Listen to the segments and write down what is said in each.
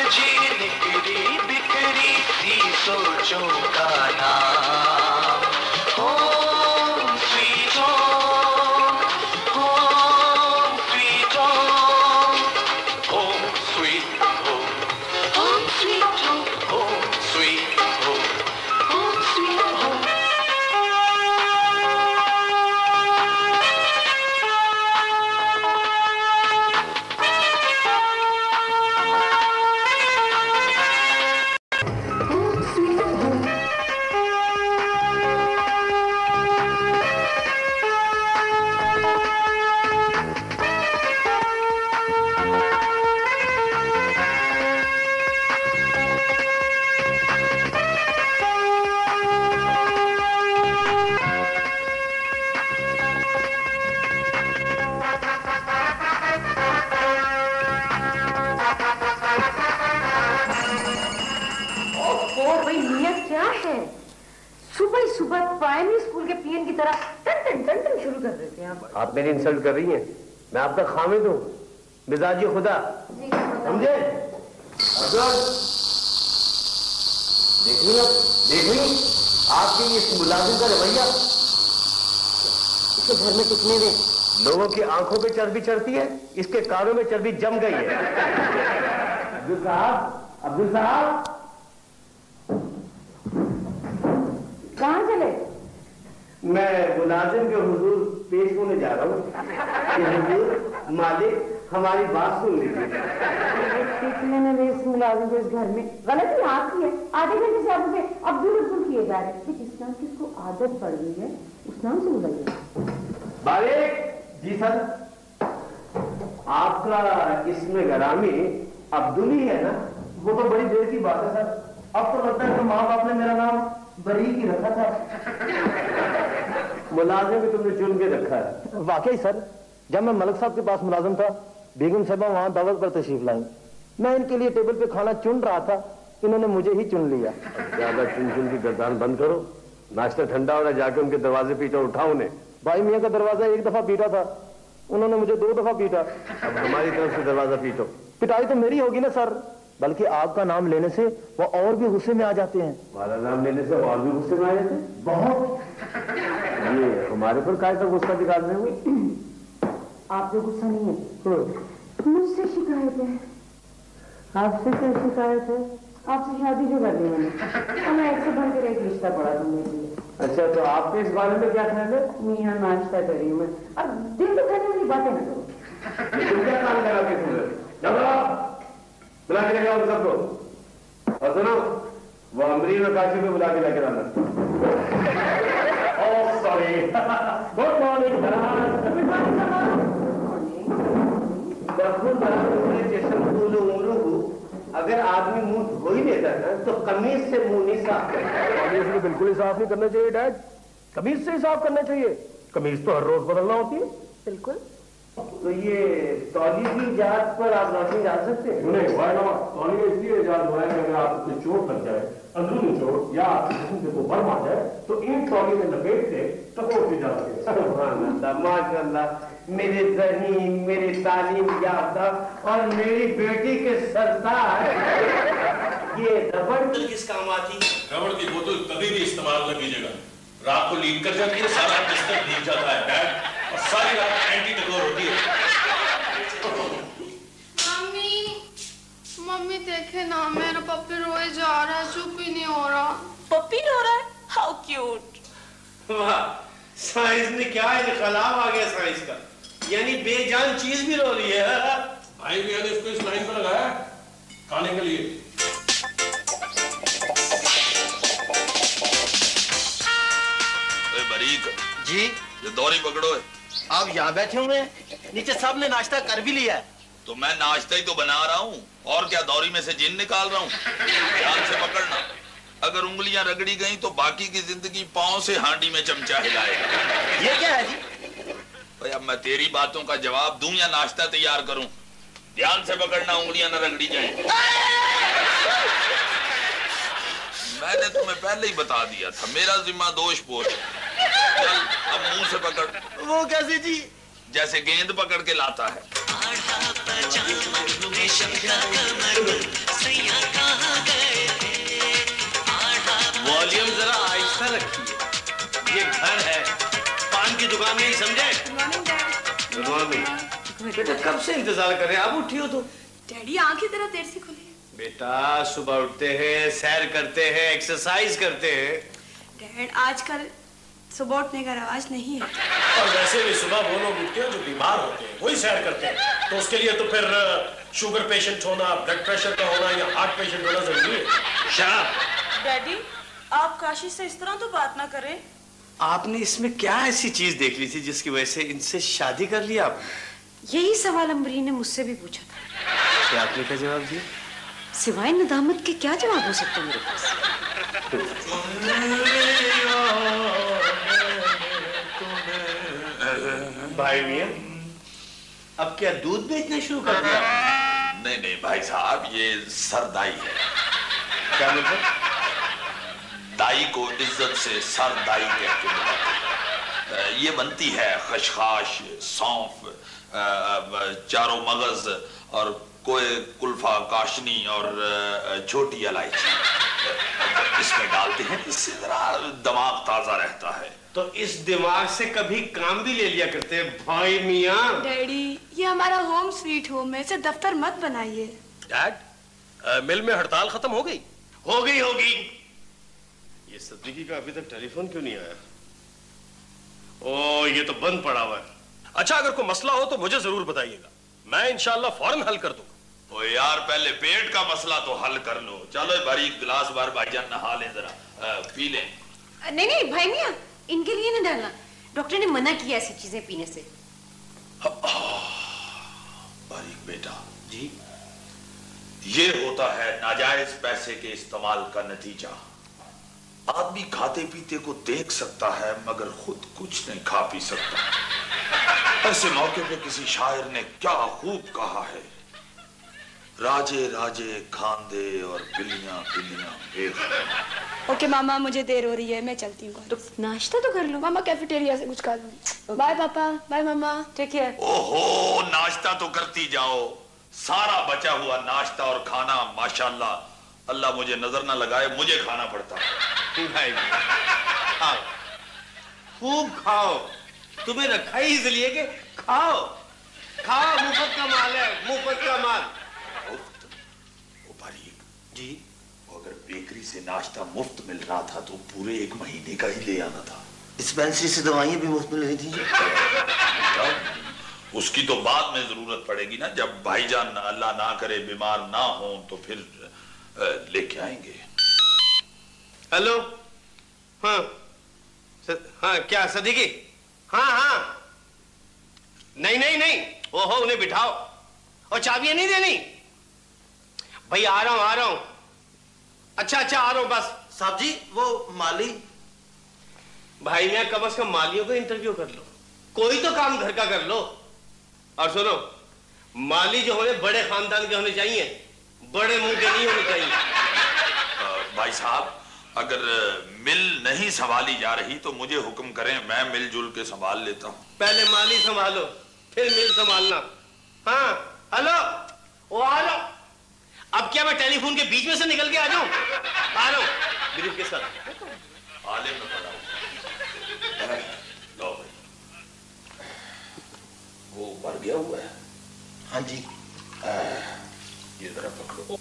उलझी निकली बिखरी सी सोचों का नाम home sweet home, home sweet home, home sweet home, home sweet home, home sweet home, home sweet home. आप मेरी इंसल्ट कर रही हैं। मैं आपका खामिद हूँ, मिजाजी खुदा, समझे? देखिए आपके इस मुलाजिम का रवैया। इसके घर में कितने दें? लोगों की आंखों पे चर्बी चढ़ती है, इसके कानों में चर्बी जम गई है। अब्दुल साहब, अब्दुल साहब, कहाँ चले? मैं मुलाजिम के हुजूर पेश होने जा रहा हूँ। हुजूर मालिक हमारी बात सुन लीजिए। सीखने में इस मुलाजिम को इस घर में गलती आपकी है। आधे घंटे से आप उसे अब्दुल अब्दुल किए जा रहे हैं। जिस नाम की इसको आदत पड़ गई है उस नाम से बुलाइए। मालिक जी सर, आपका इसमें गरामी अब्दुल ही है ना? वो तो बड़ी देर की बात है सर। अब तो लगता है कि माँ बाप ने मेरा नाम बरी की रखा था। मुलाजिम भी तुमने चुन के रखा है। वाकई सर, जब मैं मलिक साहब के पास मुलाजिम था, बेगम साहबा वहां दावत पर तशरीफ लाई। मैं इनके लिए टेबल पे खाना चुन रहा था, इन्होंने मुझे ही चुन लिया। ज्यादा चुन चुन की गर्दान बंद करो, नाश्ता ठंडा हो रहा है, जाके उनके दरवाजे पीटा, उठाओ उन्हें। भाई मियाँ का दरवाजा एक दफा पीटा था, उन्होंने मुझे 2 दफा पीटा। अब हमारी तरफ से दरवाजा पीटो। पिटाई तो मेरी होगी ना सर, बल्कि आपका नाम लेने से वो और भी गुस्से में आ जाते हैं। हमारा नाम लेने से और भी गुस्से में आ जाते हैं? बहुत। ये हमारे पर काय का गुस्सा दिखा रहे हो? आप जो गुस्सा नहीं है, मुझसे शिकायत है। आपसे क्या शिकायत है? आपसे शादी जो कर दी मैंने, और मैं एक से बनकर एक रिश्ता पड़ा था मेरे लिए। अच्छा, तो आपके इस बारे में क्या ख्याल है? मियाँ नाश्ता करी मैं, अब दिल दुखाने वाली बातें ना करो। तुम क्या काम करा के सुन रहे? बुला के लेके आओ सबको। और सुनो, वो अमरीन और काशी में बुला के लेकर आना। Oh sorry, good morning. अगर आदमी मुंह धो ही लेता है तो कमीज से मुंह नहीं साफ करता। कमीज में बिल्कुल ही साफ नहीं करना चाहिए डैड, कमीज से ही साफ करना चाहिए। कमीज तो हर रोज बदलना होती है। बिल्कुल। तो ये तौली की इजाजत पर आप रोशनी डाल सकते हैं? नहीं, तौली का इसलिए इजाजत हो रहा है कि अगर आपको चोट लग जाए, अंदरूनी चोट, या आपके जिस्म पे कोई बर्म आ जाए, तो इन तौली में लपेट के टकोर दी जा सकती है। माशाअल्लाह, मेरे ज़हीन, मेरे तालीम याफ्ता और मेरी बेटी के सरदार, ये रबड़ किस काम आती? रबड़ की बोतल कभी भी इस्तेमाल न कीजिएगा। रात को लीक कर जाती है, सारा बिस्तर भीग जाता है डैड, और सारी रात एंटी टकोर होती है। मम्मी, मम्मी देखे ना, मेरा पप्पी रोए जा रहा है, चुप ही नहीं हो रहा। पप्पी रो रहा है? How cute. वाह, साइंस ने क्या इनकलाब आ गया साइंस का, यानी बेजान चीज भी रो रही है। भाई भी ने इसको इस लाइन पर लगाया खाने के लिए। बरीक जी, ये दौरी पकड़ो है। आप यहाँ बैठे हुए हैं, नीचे सब ने नाश्ता कर भी लिया है। तो मैं नाश्ता ही तो बना रहा हूँ, और क्या दौरी में से जिन निकाल रहा हूँ। ध्यान से पकड़ना, अगर उंगलियां रगड़ी गई तो बाकी की जिंदगी पांव से हांडी में चमचा हिलाएगा। ये क्या है जी? भाई अब मैं तेरी बातों का जवाब दूं या नाश्ता तैयार करूं? ध्यान से पकड़ना, उंगलियां न रगड़ी जाएं। मैंने तुम्हें पहले ही बता दिया था, मेरा जिम्मा दोष पोष। चल अब मुंह से पकड़। वो कैसे जी? जैसे गेंद पकड़ के लाता है। बेटा कब से इंतजार कर रहे हैं, आप उठी हो तो। डैडी आंखें जरा देर से खुली। बेटा सुबह उठते हैं, सैर करते हैं, एक्सरसाइज करते हैं। डैड आजकल सुबह उठने का रवाज नहीं है। और वैसे भी सुबह वो लोग उठते हैं जो बीमार होते हैं, वही सैर करते हैं। तो उसके लिए तो फिर शुगर पेशेंट होना, ब्लड प्रेशर का होना या हार्ट पेशेंट होना जरूरी है। शाह डैडी आप काशी से इस तरह तो बात ना करें। आपने इसमें क्या ऐसी चीज देख ली थी जिसकी वजह से इनसे शादी कर लिया आप? यही सवाल अम्बरी ने मुझसे भी पूछा था। क्या आपने क्या जवाब दिया? सिवाय नदामत के क्या जवाब हो सकता है मेरे पास? भाई मियां, अब क्या दूध बेचना शुरू कर दिया? नहीं नहीं भाई साहब, ये सरदाई है। क्या मतलब? दाई को इज्जत से सरदाई कह के बुलाते हैं। ये बनती है खशखाश, सौंफ, चारों मगज और कोई कुल्फा, काशनी और छोटी इलायची इसमें डालते हैं, इससे जरा दिमाग ताजा रहता है। तो इस दिमाग से कभी काम भी ले लिया करते हैं भाई मियां। डैडी ये हमारा होम स्वीट होम है, इसे दफ्तर मत बनाइए। डैड मिल में हड़ताल खत्म हो गई? होगी। ये सदीकी का अभी तक टेलीफोन क्यों नहीं आया? ओ ये तो बंद पड़ा हुआ है। अच्छा अगर कोई मसला हो तो मुझे जरूर बताइएगा, मैं इंशाल्लाह फौरन हल कर दूंगा। ओ यार पहले पेट का मसला तो हल कर लो। चलो भाई गिलास बार भाईजान नहा लें, जरा पी लें। नहीं भाई मियां, इनके लिए नहीं डालना, डॉक्टर ने मना किया ऐसी चीजें पीने से। बारीक बेटा जी, ये होता है नाजायज पैसे के इस्तेमाल का नतीजा। आदमी खाते पीते को देख सकता है मगर खुद कुछ नहीं खा पी सकता। ऐसे मौके पे किसी शायर ने क्या खूब कहा है, राजे राजे खांदे और बिल्लियां बिल्लियां बेखबर। ओके मामा मुझे देर हो रही है, मैं चलती हूँ। तो नाश्ता तो कर लो। मामा कैफेटेरिया से कुछ खा लूंगी। बाय पापा, बाय मामा, टेक केयर। ओहो नाश्ता तो करती जाओ, सारा बचा हुआ नाश्ता और खाना माशाल्लाह अल्लाह मुझे नजर ना लगाए मुझे खाना पड़ता है। भाई खाओ, खूब खाओ, तुम्हें रखा ही इसलिए कि खाओ। मुफ्त का माल है, मुफ्त का माल। ओ बारीक जी, अगर बेकरी से नाश्ता मुफ्त मिल रहा था तो पूरे 1 महीने का ही ले आना था। डिस्पेंसरी से दवाइयां भी मुफ्त मिल रही थी। उसकी तो बाद में जरूरत पड़ेगी ना, जब भाईजान अल्लाह ना करे बीमार ना हो तो फिर लेके आएंगे। हेलो, हाँ हाँ क्या सदीकी? हाँ नहीं ओहो उन्हें बिठाओ और चाबियां नहीं देनी। भाई आ रहा हूं। अच्छा आ रहा हूं बस। साहब जी वो माली। भाई मैं कम से कम मालियों का इंटरव्यू कर लो, कोई तो काम घर का कर लो। और सुनो, माली जो होने बड़े खानदान के होने चाहिए, बड़े मुंह के नहीं होने चाहिए। भाई साहब अगर मिल नहीं संभाली जा रही तो मुझे हुक्म करें, मैं मिलजुल के संभाल लेता हूं। पहले माली संभालो फिर मिल संभालना। हाँ हेलो, वो आ लो। अब क्या मैं टेलीफोन के बीच में से निकल के आ जाऊं? आ रहा हूं ब्रीफ के साथ। आले में पड़ा हूं। लो भाई, वो मर गया हुआ है। हाँ जी, ये जरा पकड़ो।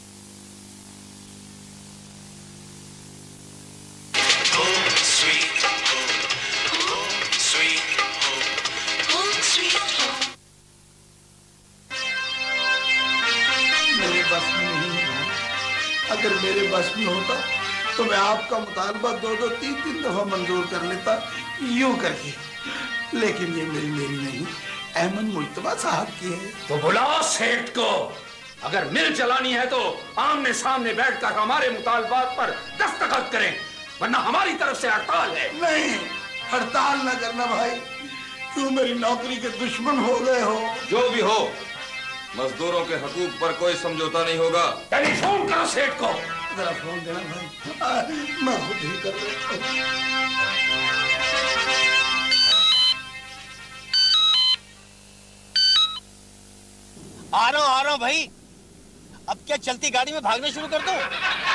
मेरे बस में नहीं है। अगर मेरे बस में होता तो मैं आपका मुतालबा 2-2, 3-3 दफा मंजूर कर लेता यूं करके, लेकिन ये मेरी नहीं, अहमद मुज्तबा साहब की है। तो बुलाओ सेठ को। अगर मिल चलानी है तो आमने सामने बैठकर हमारे मुतालबात पर दस्तखत करें, वरना हमारी तरफ से हड़ताल है। नहीं, हड़ताल ना करना भाई, क्यों मेरी नौकरी के दुश्मन हो गए हो। जो भी हो, मजदूरों के हकूक पर कोई समझौता नहीं होगा। टेलीफोन करो सेठ को। जरा फोन देना भाई, मैं खुद ही कर लेता हूं। आ रहा हूं भाई। अब क्या चलती गाड़ी में भागना शुरू कर दूं?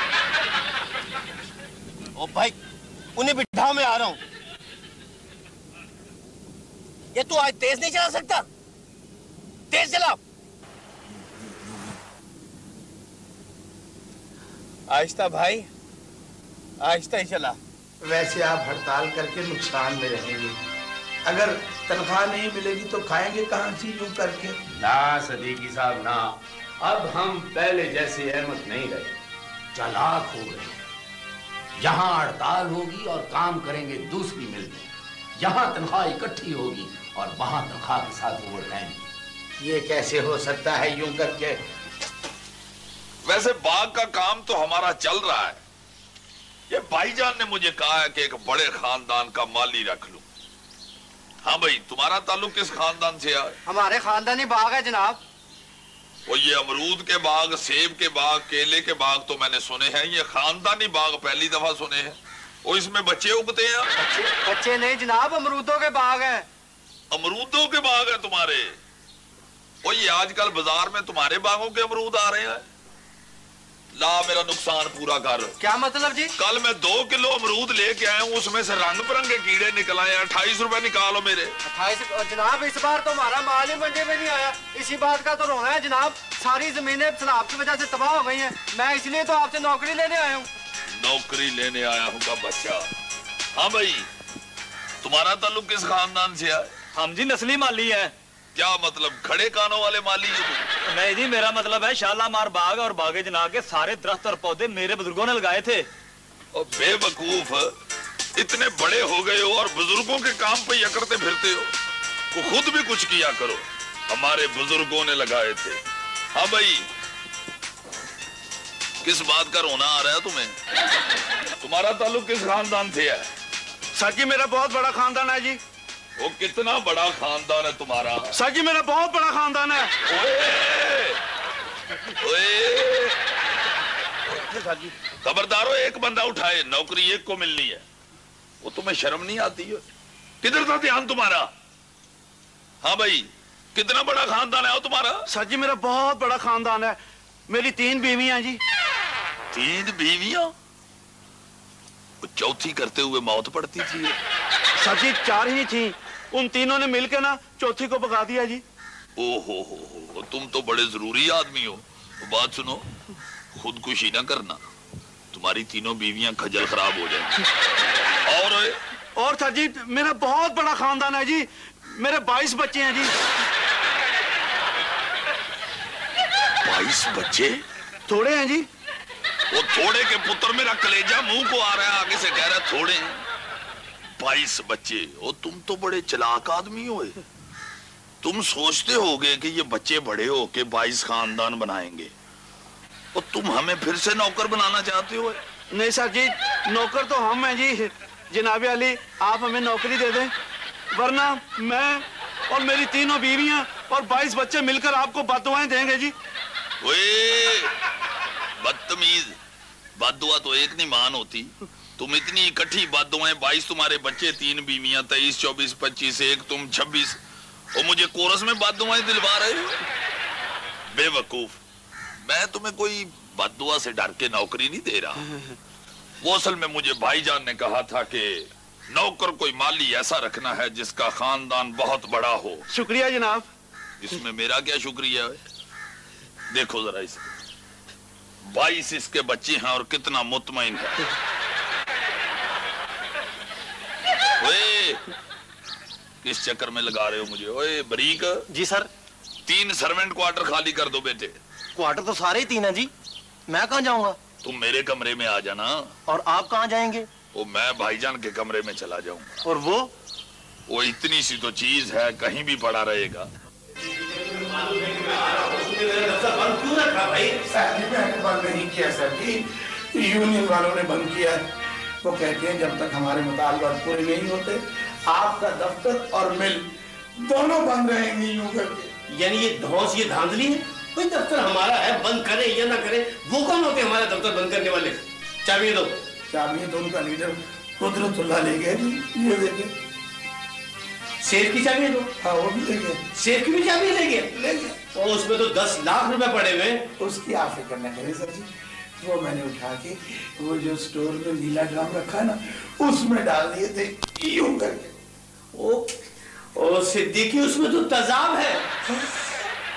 ओ भाई उन्हें बिठाओ, मैं आ रहा हूं। ये तू आज तेज नहीं चला सकता? तेज चलाओ। आहिस्ता भाई, आहिस्ता ही चला। वैसे आप हड़ताल करके नुकसान में रहेंगे। अगर तनख्वाह नहीं मिलेगी तो खाएंगे कहाँ से यूं करके? ना सदीकी साहब ना, अब हम पहले जैसे अहमद नहीं रहे, चालाक हो गए। यहाँ हड़ताल होगी और काम करेंगे दूसरी मिल में, यहाँ तनख्वाह इकट्ठी होगी और वहां तनख्वाह के साथ ओवर टाइम। ये कैसे हो सकता है यूं करके? वैसे बाग का काम तो हमारा चल रहा है। ये भाईजान ने मुझे कहा है कि एक बड़े खानदान का माली रख लूं। हाँ भाई, तुम्हारा ताल्लुक किस खानदान से है? हमारे खानदानी बाग है जनाब। वो ये अमरूद के बाग, सेब के बाग, केले के बाग तो मैंने सुने हैं, ये खानदानी बाग पहली दफा सुने हैं। वो इसमें बच्चे उगते हैं? बच्चे नहीं जनाब, अमरूदों के बाग है। अमरूदों के बाग है तुम्हारे? वो ये आजकल बाजार में तुम्हारे बागों के अमरूद आ रहे हैं। ला मेरा नुकसान पूरा कर। क्या मतलब जी? कल मैं 2 किलो अमरूद लेके आया हूँ, उसमें से रंग बिरंगे कीड़े निकल आए। 28 रुपए निकालो मेरे। 28? जनाब इस बार तो हमारा माल ही मंडी में नहीं आया, इसी बात का तो रोना है जनाब। सारी जमीनें सैलाब की वजह से तबाह हो गई हैं। मैं इसलिए तो आपसे नौकरी लेने आया हूँ। नौकरी लेने आया हूँ का बच्चा? हाँ भाई, तुम्हारा ताल्लुक किस खानदान से है? हम जी नस्ली माली है। क्या मतलब, खड़े कानों वाले माली हो तुम? नहीं जी, मेरा मतलब है शालामार बाग और बागे जना के सारे दरख्त और पौधे मेरे बुजुर्गों ने लगाए थे। और बेवकूफ, इतने बड़े हो गए हो और बुजुर्गों के काम पे यकड़ते फिरते हो। तो खुद भी कुछ किया करो, हमारे बुजुर्गों ने लगाए थे। हाँ भाई, किस बात का रोना आ रहा है तुम्हें? तुम्हारा ताल्लुक किस खानदान से है? सर जी मेरा बहुत बड़ा खानदान है जी। वो कितना बड़ा खानदान है तुम्हारा? सर जी मेरा बहुत बड़ा खानदान है। खबरदारो, एक बंदा उठाए, नौकरी एक को मिलनी है। वो तुम्हें शर्म नहीं आती है? किधर था ध्यान तुम्हारा? हाँ भाई, कितना बड़ा खानदान है वो तुम्हारा? सर जी मेरा बहुत बड़ा खानदान है, मेरी 3 बीवियां जी। 3 बीवियां? चौथी करते हुए मौत पड़ती थी। सर जी 4 ही थी, उन तीनों ने मिलकर ना चौथी को भगा दिया जी। ओहो, तुम तो बड़े जरूरी आदमी हो। बात सुनो, खुदकुशी ना करना, तुम्हारी 3 बीवियां खजल खराब हो जाएंगी। और सर जी मेरा बहुत बड़ा खानदान है जी, मेरे 22 बच्चे हैं जी। 22 बच्चे? थोड़े हैं जी। वो थोड़े के पुत्र, मेरा कलेजा मुंह को आ रहा है, आगे से कह रहा है थोड़े। 22 बच्चे? ओ तुम तो बड़े चालाक आदमी हो। तुम सोचते होगे कि ये बच्चे बड़े हो के 22 खानदान बनाएंगे, और तुम हमें फिर से नौकर बनाना चाहते हो? नहीं सर जी, नौकर तो हम हैं जी। जनाबे अली, आप हमें नौकरी दे दें, वरना मैं और मेरी 3 बीवियां और 22 बच्चे मिलकर आपको बददुआएं देंगे जी। बदतमीज, बददुआ तो एक नहीं मान होती। तुम इतनी इकट्ठी बददुआएं, 22 तुम्हारे बच्चे, 3 बीवियां, 23, 24, 25, एक तुम 26, और मुझे कोरस में बददुआएं दिलवा रहे हो? बेवकूफ, मैं तुम्हें कोई बददुआ से डर के नौकरी नहीं दे रहा। वो असल में मुझे भाईजान ने कहा था कि नौकर कोई माली ऐसा रखना है जिसका खानदान बहुत बड़ा हो। शुक्रिया जनाब। इसमें मेरा क्या शुक्रिया है? देखो जरा इसे, 22 इसके बच्चे हैं और कितना मुतमईन है। ओए, किस चक्कर में लगा रहे हो मुझे? ओए बरीक जी सर। 3 सर्वेंट क्वार्टर खाली कर दो बेटे। क्वार्टर तो सारे ही 3 हैं जी, मैं कहाँ जाऊंगा? तुम मेरे कमरे में आ जाना। और आप कहाँ जाएंगे? वो मैं भाईजान के कमरे में चला जाऊंगा। और वो इतनी सी तो चीज है, कहीं भी पड़ा रहेगा। बंद क्यों रखा भाई? बंद नहीं किया सर जी, यूनियन वालों ने बंद किया है। वो कहते हैं जब तक हमारे मुतालबात पूरे नहीं होते आपका दफ्तर और मिल दोनों बंद रहेंगे यूं करके। यानी ये धौंस, ये धांधली है? कोई दफ्तर हमारा है, बंद करे या ना करे, वो कौन होते हमारा दफ्तर बंद करने वाले? चाबी दो। चाबी तो उनका लीडर कुदरतुल्लाह ले गए, ये देखिए। सेफ की चाबी दो। हाँ वो भी ले गए। सेफ की भी चाबी ले गए? और उसमें तो 10 लाख रुपए पड़े हुए। उसकी आप फिक्र न करें सर जी, वो मैंने उठा के वो जो स्टोर में नीला ड्राम रखा ना उसमें डाल दिए थे यूं करके। ओ सिद्दीकी, उसमें तो तेजाब है।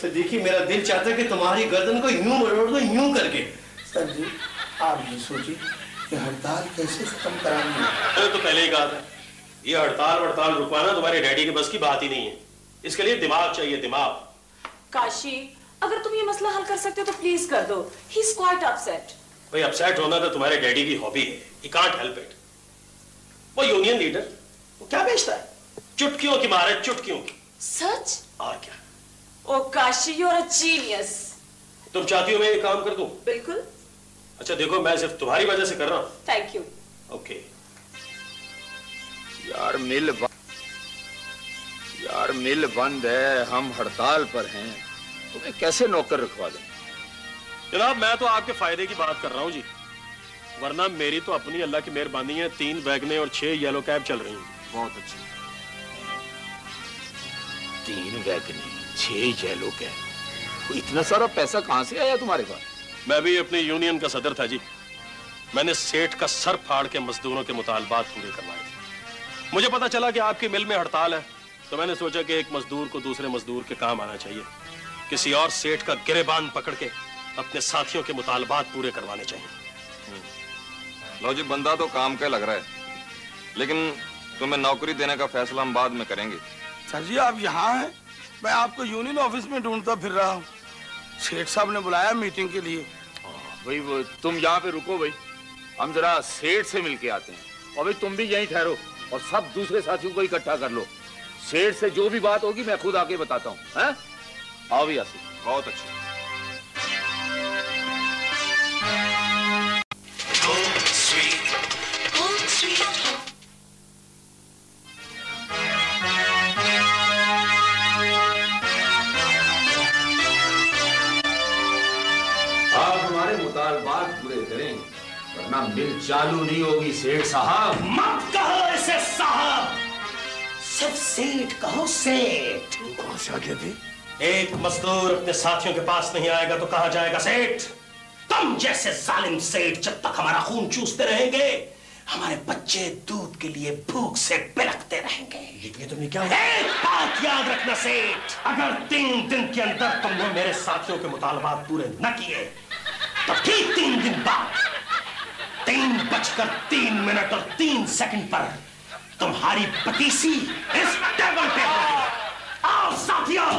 सिद्दीकी, मेरा दिल चाहता है कि तुम्हारी गर्दन को यूं मरोड़ दो, यूं करके। सर जी, आप ये सोचिए कि हड़ताल कैसे खत्म करानी है। तो पहले ही कहा था, ये हड़ताल रुकवाना तुम्हारे डैडी के बस की बात ही नहीं है। इसके लिए दिमाग चाहिए, दिमाग। काशी, अगर तुम ये मसला हल कर सकते हो तो प्लीज कर दो। He is quite upset. भाई अपसेट होना तो तुम्हारे डैडी की हॉबी है, ही कांट हेल्प इट। वो यूनियन लीडर, वो क्या बेचता है? चुटकियों की मार है, चुटकियों की। सच? और क्या। Oh Kashi, you are a genius. तुम चाहती हो मैं ये काम कर दूं? बिल्कुल। अच्छा देखो, मैं सिर्फ तुम्हारी वजह से कर रहा हूं। Thank you. ओके। यार मिल बंद है, हम हड़ताल पर हैं, तुम्हें कैसे नौकर रखवा दें? जनाब मैं तो आपके फायदे की बात कर रहा हूं जी, वरना मेरी तो अपनी अल्लाह की मेहरबानी है, 3 वैगने और 6 येलो कैब चल रही हैं। बहुत अच्छी। 3 वैगने, 6 येलो कैब, इतना सारा पैसा कहां से आया तुम्हारे पास? मैं भी अपनी यूनियन का सदर था जी। मैंने सेठ का सर फाड़ के मजदूरों के मुतालबात पूरे करवाए थे। मुझे पता चला कि आपकी मिल में हड़ताल है, तो मैंने सोचा कि एक मजदूर को दूसरे मजदूर के काम आना चाहिए। किसी और सेठ का गिरेबान पकड़ के अपने साथियों के मुतालबात पूरे करवाने चाहिए। लो जी, बंदा तो काम का लग रहा है, लेकिन तुम्हें नौकरी देने का फैसला हम बाद में करेंगे। सर जी, आप यहाँ हैं? मैं आपको यूनियन ऑफिस में ढूंढता फिर रहा हूँ। सेठ साहब ने बुलाया मीटिंग के लिए। भाई वो तुम यहाँ पे रुको भाई, हम जरा सेठ से मिलके आते हैं। और भाई तुम भी यहीं ठहरो और सब दूसरे साथियों को इकट्ठा कर लो। सेठ से जो भी बात होगी मैं खुद आके बताता हूँ। हैं? आओ भी आसिफ। बहुत अच्छी। आप हमारे मुतालबात पूरे करें, वरना मिल चालू नहीं होगी सेठ साहब। मत कहो ऐसे साहब, सिर्फ सेठ कहो, सेठ। कौन से आगे थे? एक मजदूर अपने साथियों के पास नहीं आएगा तो कहा जाएगा सेठ। तुम जैसे जालिम सेठ जब तक हमारा खून चूसते रहेंगे, हमारे बच्चे दूध के लिए भूख से बिलखते रहेंगे। ये तुमने क्या? एक बात याद रखना सेठ, अगर 3 दिन के अंदर तुमने मेरे साथियों के मुतालबात पूरे न किए तो ठीक 3 दिन बाद 3:03 और 3 सेकंड पर तुम्हारी पतीसी इस टेबल पे होगी। आओ साथियों।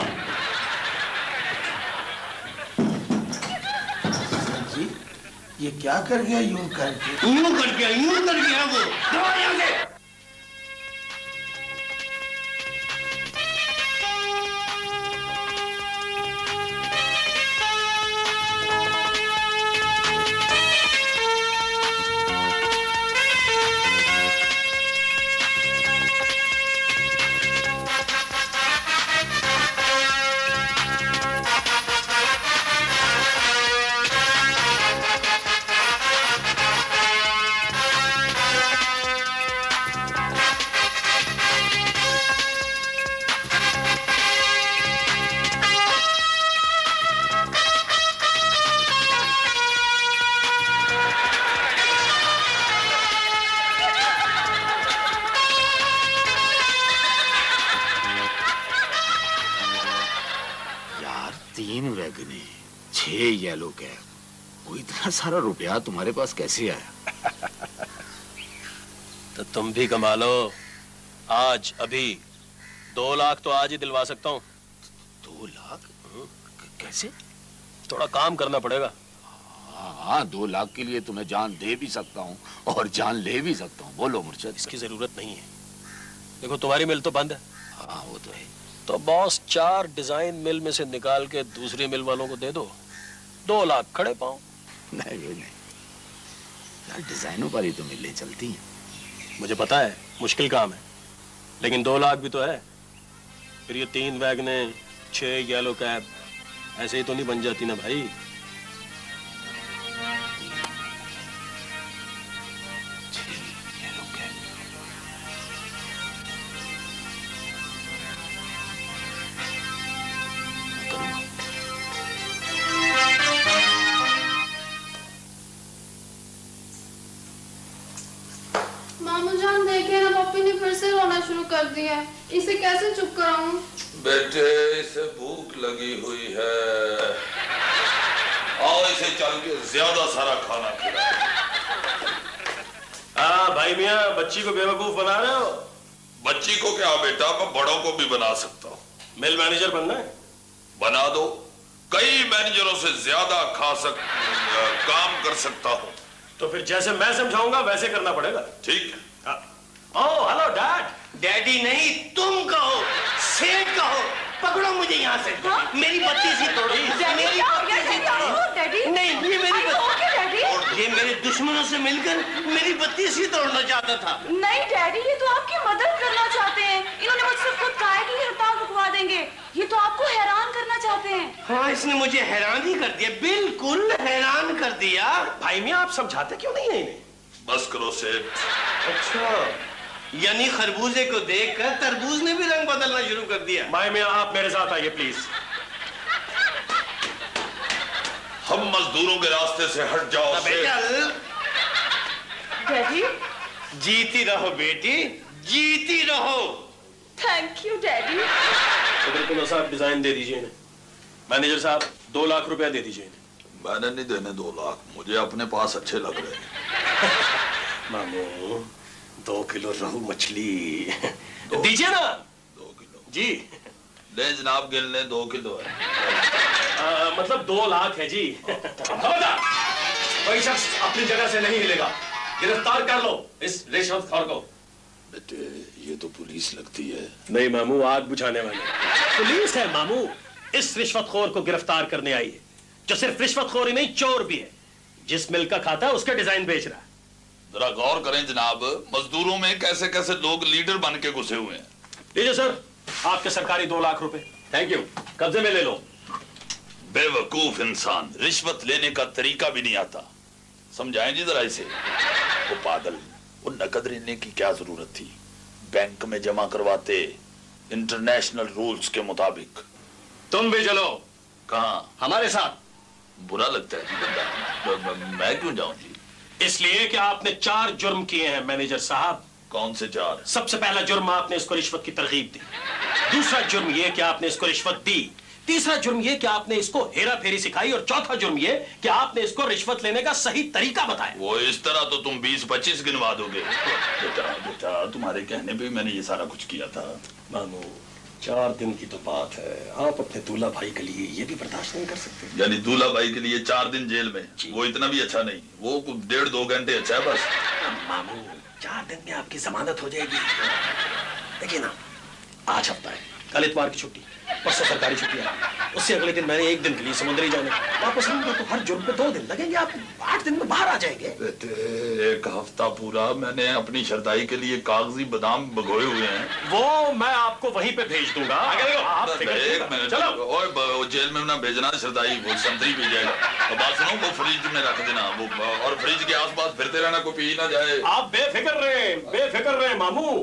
जी, ये क्या कर गया? यूं कर गया वो। दौड़ यहां से। वैगने, 6 येलो कैब, वो इतना सारा रुपया तुम्हारे पास कैसे आया? तो तुम भी कमा लो। आज अभी 2 लाख तो आज ही दिलवा सकता हूँ। 2 लाख? कैसे? थोड़ा काम करना पड़ेगा। हाँ, 2 लाख के लिए तुम्हें जान दे भी सकता हूँ और जान ले भी सकता हूँ। बोलो मुर्शद। इसकी जरूरत नहीं है। देखो तुम्हारी मिल तो बंद है। हाँ वो तो है। तो बॉस 4 डिजाइन मिल में से निकाल के दूसरी मिल वालों को दे दो। 2 लाख खड़े पाओ। नहीं यार, डिजाइनों पर ही तो मिलें चलती हैं। मुझे पता है मुश्किल काम है, लेकिन 2 लाख भी तो है। फिर ये 3 वैगने, 6 येलो कैब ऐसे ही तो नहीं बन जाती ना भाई। मामू जान देखे ना, पप्पी ने फिर से रोना शुरू कर दिया है, इसे कैसे चुप कराऊं? बेटे इसे भूख लगी हुई है, आओ इसे चल के ज्यादा सारा खाना खिलाओ। हाँ भाई मियाँ, बच्ची को बेवकूफ बना रहे हो? बच्ची को क्या बेटा, मैं बड़ों को भी बना सकता हूँ। मिल मैनेजर बनना है? बना दो, कई मैनेजरों से ज्यादा काम कर सकता हूँ। तो फिर जैसे मैं समझाऊंगा वैसे करना पड़ेगा। ठीक है। Oh hello dad. डैडी नहीं, तुम कहो, सेठ कहो। पकड़ो मुझे यहाँ से। मेरी बत्ती सी तोड़ो, मेरी बत्ती सी तोड़ो। नहीं, ये मेरी ये मेरे दुश्मनों से मिलकर मेरी बत्ती सी तोड़ना चाहता था। नहीं डैडी, ये तो आपकी मदद करना चाहते हैं। इन्होंने मुझसे खुद कहा है कि ये हड़ताल रुकवा देंगे। ये तो आपको हैरान करना चाहते हैं। हाँ, इसने मुझे हैरान ही कर दिया, बिल्कुल हैरान कर दिया। भाई मियाँ, आप समझाते क्यों नहीं है इन्हें? बस करो सेठ। अच्छा, यानी खरबूजे को देखकर तरबूज ने भी रंग बदलना शुरू कर दिया। भाई मियाँ, आप मेरे साथ आइए प्लीज। हम मजदूरों के रास्ते से हट जाओ डैडी। जीती रहो बेटी, जीती रहो। Thank you daddy. तो साहब डिजाइन दे दीजिए इन्हें। मैनेजर साहब 2 लाख रुपया दे दीजिए इन्हें। मैंने नहीं देने 2 लाख, मुझे अपने पास अच्छे लग रहे हैं। मामू 2 किलो रोहू मछली दीजिए ना। 2 किलो जी। ले जनाब, गिन ले, 2 किलो है। मतलब 2 लाख है जी। कोई शख्स अपनी जगह से नहीं हिलेगा। गिरफ्तार कर लो इस रिश्वतखोर को। बेटे ये तो पुलिस लगती है। नहीं मामू, आग बुझाने वाले पुलिस है मामू। इस रिश्वतखोर को गिरफ्तार करने आई है, जो सिर्फ रिश्वतखोर ही नहीं, चोर भी है। जिस मिल का खाता है उसके डिजाइन बेच रहा है। जरा गौर करें जनाब, मजदूरों में कैसे कैसे लोग लीडर बन के घुसे हुए हैं। लीजिए सर, आपके सरकारी 2 लाख रुपए। थैंक यू, कब्जे में ले लो। बेवकूफ इंसान, रिश्वत लेने का तरीका भी नहीं आता। समझाएं जी जरा इसे। वो पागल, वो नकद लेने की क्या जरूरत थी, बैंक में जमा करवाते इंटरनेशनल रूल्स के मुताबिक। तुम भी चलो। कहाँ? हमारे साथ। बुरा लगता है जी बंदा। मैं क्यों जाऊं जी? इसलिए कि आपने 4 जुर्म किए हैं मैनेजर साहब। कौन से 4? सबसे पहला जुर्म, आपने इसको रिश्वत की तरगीब दी। दूसरा जुर्म यह कि आपने इसको रिश्वत दी। तीसरा जुर्म यह कि आपने इसको हेरा फेरी सिखाई। और चौथा जुर्म यह कि आपने इसको रिश्वत लेने का सही तरीका बताया। वो इस तरह तो तुम 20-25 गिनवा दोगे। बेटा बेटा, तुम्हारे कहने पे मैंने ये सारा कुछ किया था। मानो 4 दिन की तो बात है, आप अपने दूल्हा भाई के लिए ये भी बर्दाश्त नहीं कर सकते? यानी दूल्हा भाई के लिए 4 दिन जेल में? वो इतना भी अच्छा नहीं, वो 1.5-2 घंटे अच्छा है बस। मामू 4 दिन में आपकी जमानत हो जाएगी। देखिए ना, आज हफ्ता है, कल इतवार की छुट्टी, परसों सरकारी छुट्टी है, उससे अगले दिन मैंने 1 दिन के लिए समुद्री जाने वापस आऊंगा, तो हर जुर्म पे 2 दिन लगेंगे। आप 8 दिन में बाहर आ जाएंगे। बेटे 1 हफ्ता पूरा मैंने अपनी शरदाई के लिए कागजी बादाम भगोए हुए हैं। वो मैं आपको वहीं पे भेज दूंगा। आप एक मिनट, चलो और जेल में ना भेजना शरदाई, वो संतरी पी जाएगा। और बात सुनो, वो फ्रिज में रख देना, वो और फ्रिज के आसपास फिरते रहना, कोई पी ना जाए। आप बेफिक्र रहे मामू।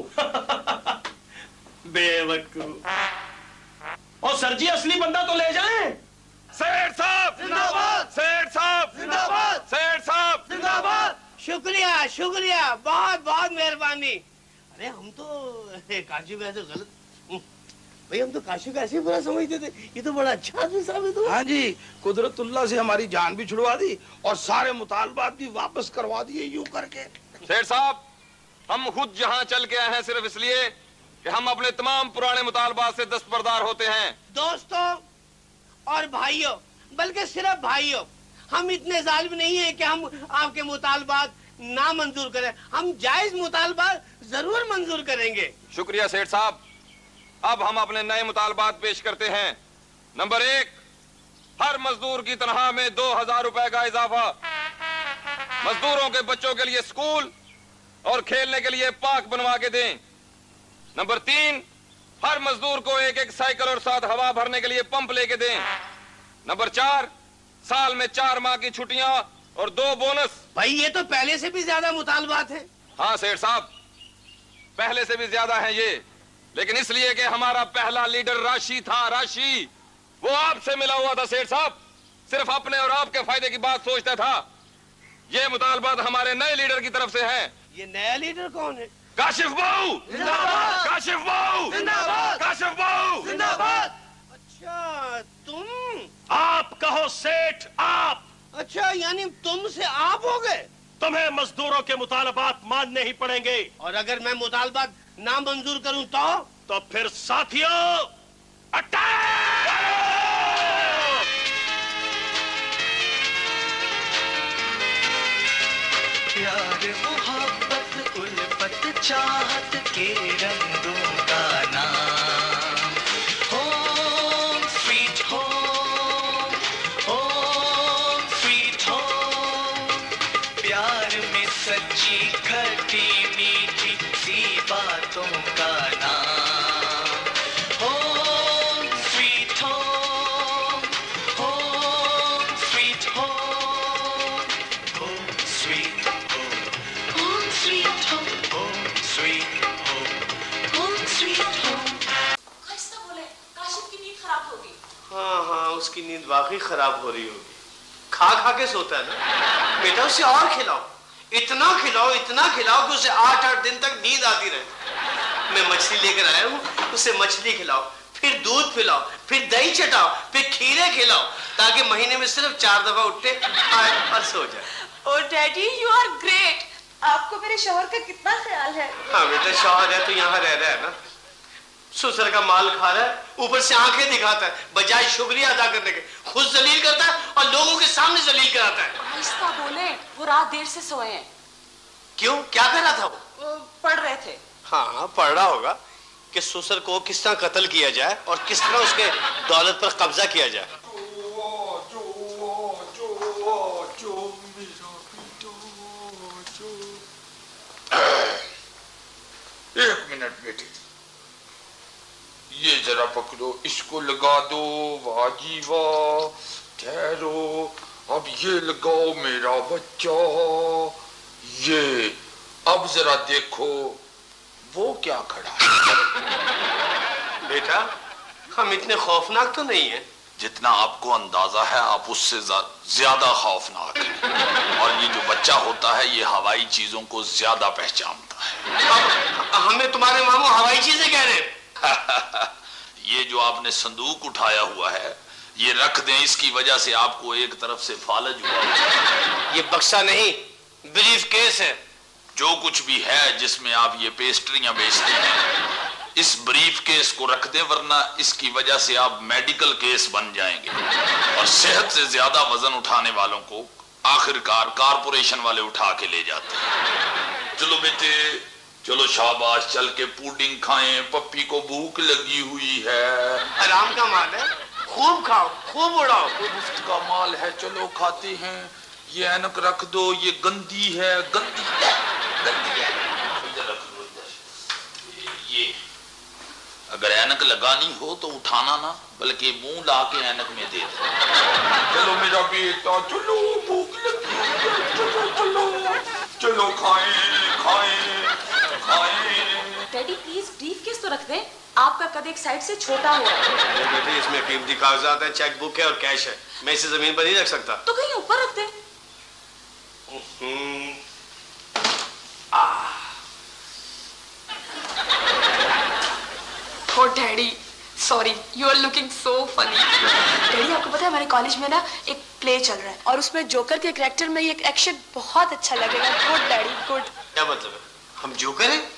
बेवकूफ। और सर जी, असली बंदा तो ले जाएं। सेठ साहब जिंदाबाद, सेठ साहब जिंदाबाद, सेठ साहब जिंदाबाद। शुक्रिया शुक्रिया, बहुत बहुत मेहरबानी। अरे हम तो काशी को ऐसे गलत भाई, हम तो काशी को ऐसे बुरा समझते थे। ये तो बड़ा अच्छा आदमी साबित हुआ। हाँ जी, कुदरतुल्लाह से हमारी जान भी छुड़वा दी और सारे मुतालबात भी वापस करवा दिए यूं करके। सेठ साहब, हम खुद यहाँ चल के आए हैं सिर्फ इसलिए कि हम अपने तमाम पुराने मुतालबात से दस्तबरदार होते हैं। दोस्तों और भाइयों, बल्कि सिर्फ भाइयों, हम इतने जालिम नहीं हैं कि हम आपके मुतालबात ना मंजूर करें। हम जायज मुतालबात जरूर मंजूर करेंगे। शुक्रिया सेठ साहब। अब हम अपने नए मुतालबात पेश करते हैं। नंबर 1, हर मजदूर की तनख्वाह में 2000 रुपए का इजाफा। मजदूरों के बच्चों के लिए स्कूल और खेलने के लिए पार्क बनवा के दें। नंबर 3, हर मजदूर को 1-1 साइकिल और साथ हवा भरने के लिए पंप लेके दें। नंबर 4, साल में 4 माह की छुट्टियां और 2 बोनस। भाई ये तो पहले से भी ज्यादा मुतालबात है। हाँ सेठ साहब, पहले से भी ज्यादा है ये, लेकिन इसलिए कि हमारा पहला लीडर राशि था। राशि वो आपसे मिला हुआ था सेठ साहब, सिर्फ अपने और आपके फायदे की बात सोचता था। ये मुतालबात हमारे नए लीडर की तरफ से है। ये नया लीडर कौन है? काशिफ बाऊ जिंदाबाद, काशिफ बाऊ जिंदाबाद, काशिफ बाऊ जिंदाबाद। अच्छा तुम? आप कहो सेठ, आप। अच्छा यानी तुम से आप हो गए? तुम्हें मजदूरों के मुतालबात मानने ही पड़ेंगे। और अगर मैं मुतालबात ना मंजूर करूं तो फिर साथियों अटैक! प्यार मोहब्बत उल्फत चाहत के रंगों का नाम home sweet home, home sweet home. प्यार में सच्ची खटी मीठी सी बातों का नाम home sweet home, home sweet home, home sweet home, sweet home, sweet home, home sweet home। कैसा बोले? काशिफ की नींद खराब होगी। हाँ हाँ उसकी नींद वाकई खराब हो रही होगी। खा खा के सोता है ना। बेटा उसे और खिलाओ, इतना खिलाओ कि उसे 8-8 दिन तक नींद आती रहे। मैं मछली लेकर आया हूँ, उसे मछली खिलाओ, फिर दूध पिलाओ, फिर दही चटाओ, फिर खीरे खिलाओ, ताकि महीने में सिर्फ 4 दफा उठे आए और सो जाए। Oh daddy you are great. आपको मेरे शौहर का कितना ख्याल है। हाँ बेटा शौहर है तो यहाँ रह रहा है ना। ससुर का माल खा रहा है, ऊपर से आंखें दिखाता है, बजाय शुक्रिया अदा करने के खुद जलील करता है और लोगों के सामने जलील कराता है। आहिस्ता बोले, वो रात देर से सोए हैं। क्यों, क्या कर रहा था वो? पढ़ रहे थे। हाँ पढ़ रहा होगा कि ससुर को किस तरह कत्ल किया जाए और किस तरह उसके दौलत पर कब्जा किया जाए। एक मिनट बेटे, ये जरा पकड़ो, इसको लगा दो। वाह जी वाह, ठहरो, अब ये लगाओ मेरा बच्चा। ये अब जरा देखो वो क्या खड़ा है। बेटा हम इतने खौफनाक तो नहीं है। जितना आपको अंदाजा है आप उससे ज्यादा खौफनाक है। और ये जो बच्चा होता है ये हवाई चीजों को ज्यादा पहचानता है। हमें तुम्हारे मामू हवाई चीजें कह रहे हैं। ये जो आपने संदूक उठाया हुआ है ये रख दें, इसकी वजह से आपको एक तरफ से फालज हुआ। ये बक्सा नहीं, ब्रीफ केस है। जो कुछ भी है जिसमें आप ये पेस्ट्रियां बेचते हैं, इस ब्रीफ केस को रख दें, वरना इसकी वजह से आप मेडिकल केस बन जाएंगे। और सेहत से ज्यादा वजन उठाने वालों को आखिरकार कारपोरेशन वाले उठा के ले जाते हैं। चलो बेटे चलो, शाबाश, चल के पुडिंग खाएं, पप्पी को भूख लगी हुई है। आराम का माल है, खूब खाओ, खूब उड़ाओ। मुफ्त का माल है, चलो खाते हैं। ये ऐनक रख दो, ये गंदी है, गंदी है। इधर रख दो, इधर। ये अगर ऐनक लगानी हो तो उठाना ना, बल्कि मुंह ला के ऐनक में दे दो। चलो मेरा बेटा, चलो भूख लगी है, चलो चलो चलो, खाएं खाएं खाएं। डैडी प्लीज ब्रीफ केस तो रख दें, आपका कद एक साइड से छोटा हुआ है। बेटे इसमें कीमती कागजात है, चेक बुक है और कैश है। मैं इसे जमीन पर नहीं रख सकता। तो कहीं ऊपर रख दें। Oh daddy sorry, you are looking so funny. Daddy आपको पता है हमारे कॉलेज में ना एक प्ले चल रहा है और उसमें जोकर के कैरेक्टर में ये एक्शन बहुत अच्छा लगेगा। Good daddy good. क्या मतलब है, हम जोकर हैं?